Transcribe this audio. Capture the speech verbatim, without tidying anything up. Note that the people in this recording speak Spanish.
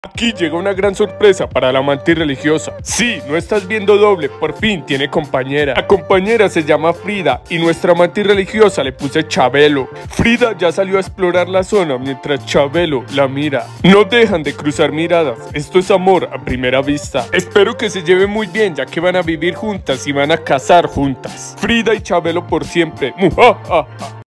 Aquí llega una gran sorpresa para la amante religiosa. Sí, no estás viendo doble, por fin tiene compañera. La compañera se llama Frida y nuestra amante religiosa le puse Chabelo. Frida ya salió a explorar la zona mientras Chabelo la mira. No dejan de cruzar miradas, esto es amor a primera vista. Espero que se lleven muy bien ya que van a vivir juntas y van a casar juntas. Frida y Chabelo por siempre. ¡Mujajaja!